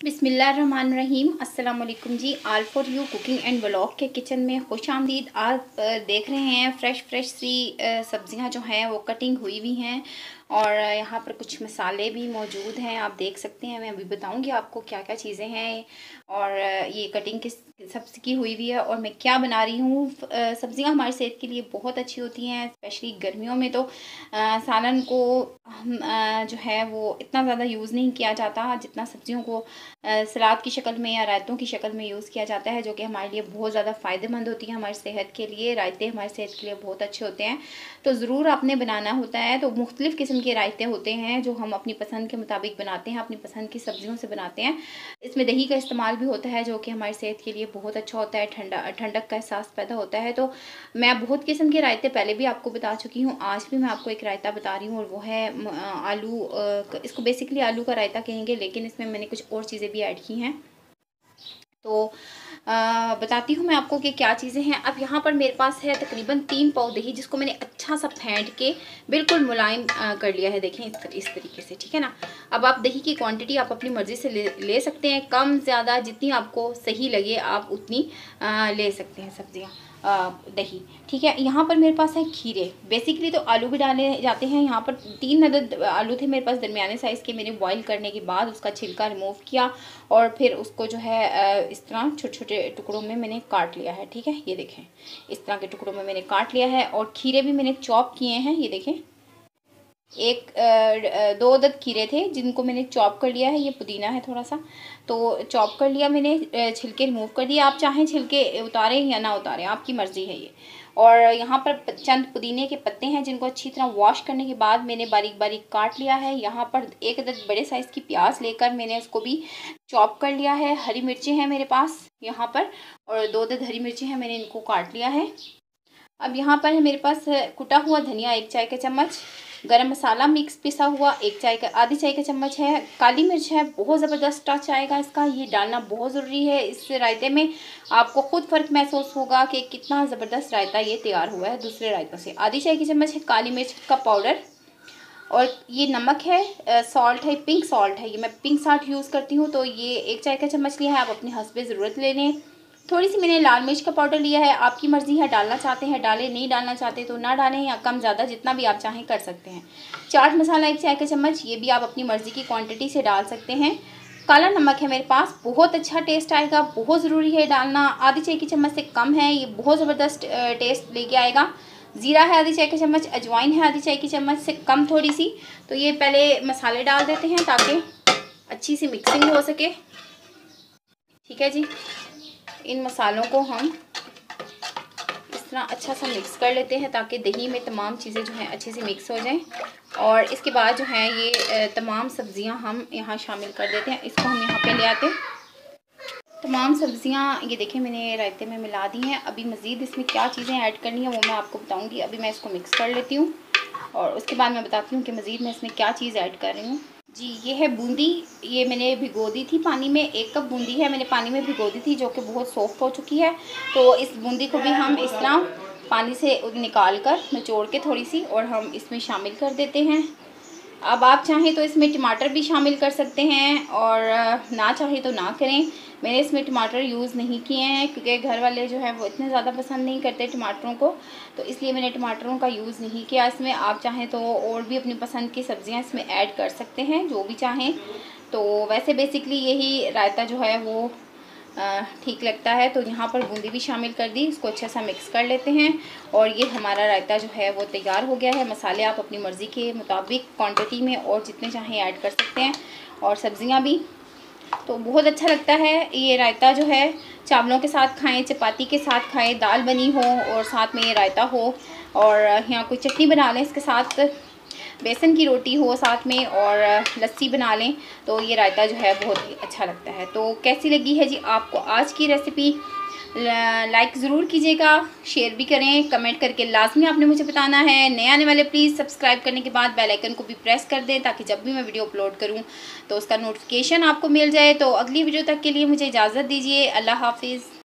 बिस्मिल्लाहिर्रहमानिर्रहीम। अस्सलाम वालेकुम जी। All for you cooking and vlog के किचन में खुश आमदीद। आप देख रहे हैं फ्रेश सी सब्जियां जो हैं वो कटिंग हुई हुई हैं और यहाँ पर कुछ मसाले भी मौजूद हैं, आप देख सकते हैं। मैं अभी बताऊंगी आपको क्या क्या चीज़ें हैं और ये कटिंग किस सब्ज़ी की हुई हुई है और मैं क्या बना रही हूँ। सब्जियां हमारी सेहत के लिए बहुत अच्छी होती हैं, स्पेशली गर्मियों में। तो सालन को हम जो है वो इतना ज़्यादा यूज़ नहीं किया जाता जितना सब्जियों को सलाद की शक्ल में या रायतों की शक्ल में यूज़ किया जाता है, जो कि हमारे लिए बहुत ज़्यादा फ़ायदेमंद होती है हमारी सेहत के लिए। रायते हमारी सेहत के लिए बहुत अच्छे होते हैं, तो ज़रूर आपने बनाना होता है। तो मुख्तलिफ़ किस्म के रायते होते हैं जो हम अपनी पसंद के मुताबिक बनाते हैं, अपनी पसंद की सब्जियों से बनाते हैं। इसमें दही का इस्तेमाल भी होता है जो कि हमारी सेहत के लिए बहुत अच्छा होता है, ठंडक का एहसास पैदा होता है। तो मैं बहुत किस्म के रायते पहले भी आपको बता चुकी हूँ, आज भी मैं आपको एक रायता बता रही हूँ और वो है आलू। इसको बेसिकली आलू का रायता कहेंगे, लेकिन इसमें मैंने कुछ और चीज़ें भी ऐड की हैं। तो बताती हूँ मैं आपको कि क्या चीज़ें हैं। अब यहाँ पर मेरे पास है तकरीबन 3 पाव दही, जिसको मैंने अच्छा सा फेंट के बिल्कुल मुलायम कर लिया है। देखें इस तरीके से, ठीक है ना। अब आप दही की क्वांटिटी आप अपनी मर्ज़ी से ले सकते हैं, कम ज़्यादा जितनी आपको सही लगे आप उतनी ले सकते हैं सब्जियाँ दही, ठीक है। यहाँ पर मेरे पास है खीरे। बेसिकली तो आलू भी डाले जाते हैं। यहाँ पर 3 अदद आलू थे मेरे पास, दरमियाने साइज़ के। मैंने बॉईल करने के बाद उसका छिलका रिमूव किया और फिर उसको जो है इस तरह छोटे छोटे टुकड़ों में मैंने काट लिया है, ठीक है। ये देखें, इस तरह के टुकड़ों में मैंने काट लिया है। और खीरे भी मैंने चॉप किए हैं, ये देखें। 2 अदद खीरे थे जिनको मैंने चॉप कर लिया है। ये पुदीना है थोड़ा सा, तो चॉप कर लिया मैंने, छिलके रिमूव कर दिए। आप चाहें छिलके उतारें या ना उतारें, आपकी मर्ज़ी है ये। और यहाँ पर चंद पुदीने के पत्ते हैं जिनको अच्छी तरह वॉश करने के बाद मैंने बारीक बारीक काट लिया है। यहाँ पर 1 अदद बड़े साइज़ की प्याज लेकर मैंने उसको भी चॉप कर लिया है। हरी मिर्चें हैं मेरे पास यहाँ पर, और 2 अदद हरी मिर्चें हैं, मैंने इनको काट लिया है। अब यहाँ पर है मेरे पास कुटा हुआ धनिया 1 चाय का चम्मच, गरम मसाला मिक्स पिसा हुआ आधी चाय का चम्मच है। काली मिर्च है, बहुत ज़बरदस्त टच आएगा इसका, ये डालना बहुत ज़रूरी है इस रायते में। आपको खुद फ़र्क महसूस होगा कि कितना ज़बरदस्त रायता ये तैयार हुआ है दूसरे रायतों से। आधी चाय की चम्मच है काली मिर्च का पाउडर, और ये नमक है, सॉल्ट है, पिंक सॉल्ट है। ये मैं पिंक सॉल्ट यूज़ करती हूँ, तो ये 1 चाय का चम्मच लिया है, आप अपने हस्ब ज़रूरत ले लें। थोड़ी सी मैंने लाल मिर्च का पाउडर लिया है, आपकी मर्ज़ी है, डालना चाहते हैं डालें, नहीं डालना चाहते तो ना डालें, या कम ज़्यादा जितना भी आप चाहें कर सकते हैं। चाट मसाला 1 चाय का चम्मच, ये भी आप अपनी मर्ज़ी की क्वांटिटी से डाल सकते हैं। काला नमक है मेरे पास, बहुत अच्छा टेस्ट आएगा, बहुत ज़रूरी है डालना। आधी चाय की चम्मच से कम है, ये बहुत ज़बरदस्त टेस्ट लेके आएगा। ज़ीरा है आधी चाय की चम्मच, अजवाइन है आधी चाय की चम्मच से कम थोड़ी सी। तो ये पहले मसाले डाल देते हैं ताकि अच्छी सी मिक्सिंग हो सके, ठीक है जी। इन मसालों को हम इस तरह अच्छा सा मिक्स कर लेते हैं ताकि दही में तमाम चीज़ें जो हैं अच्छे से मिक्स हो जाएं। और इसके बाद जो है ये तमाम सब्जियां हम यहाँ शामिल कर देते हैं। इसको हम यहाँ पे ले आते हैं। तमाम सब्जियां ये देखें मैंने रायते में मिला दी हैं। अभी मज़ीद इसमें क्या चीज़ें ऐड करनी है वो मैं आपको बताऊँगी। अभी मैं इसको मिक्स कर लेती हूँ और उसके बाद मैं बताती हूँ कि मज़ीद मैं इसमें क्या चीज़ ऐड कर रही हूँ। जी, ये है बूंदी। ये मैंने भिगो दी थी पानी में, 1 कप बूंदी है, मैंने पानी में भिगो दी थी, जो कि बहुत सॉफ्ट हो चुकी है। तो इस बूंदी को भी हम इस तरह पानी से निकाल कर निचोड़ के थोड़ी सी और हम इसमें शामिल कर देते हैं। अब आप चाहें तो इसमें टमाटर भी शामिल कर सकते हैं और ना चाहें तो ना करें। मैंने इसमें टमाटर यूज़ नहीं किए हैं क्योंकि घर वाले जो है वो इतने ज़्यादा पसंद नहीं करते टमाटरों को, तो इसलिए मैंने टमाटरों का यूज़ नहीं किया इसमें। आप चाहें तो और भी अपनी पसंद की सब्ज़ियां इसमें ऐड कर सकते हैं, जो भी चाहें। तो वैसे बेसिकली यही रायता जो है वो ठीक लगता है। तो यहाँ पर बूंदी भी शामिल कर दी, इसको अच्छा सा मिक्स कर लेते हैं और ये हमारा रायता जो है वो तैयार हो गया है। मसाले आप अपनी मर्ज़ी के मुताबिक क्वांटिटी में और जितने चाहें ऐड कर सकते हैं, और सब्जियां भी। तो बहुत अच्छा लगता है ये रायता जो है। चावलों के साथ खाएं, चपाती के साथ खाएं, दाल बनी हो और साथ में ये रायता हो, और यहाँ कोई चटनी बना लें इसके साथ, बेसन की रोटी हो साथ में और लस्सी बना लें, तो ये रायता जो है बहुत ही अच्छा लगता है। तो कैसी लगी है जी आपको आज की रेसिपी? लाइक ज़रूर कीजिएगा, शेयर भी करें, कमेंट करके लाजमी आपने मुझे बताना है। नए आने वाले प्लीज़ सब्सक्राइब करने के बाद बेल आइकन को भी प्रेस कर दें ताकि जब भी मैं वीडियो अपलोड करूं तो उसका नोटिफिकेशन आपको मिल जाए। तो अगली वीडियो तक के लिए मुझे इजाज़त दीजिए। अल्लाह हाफिज़।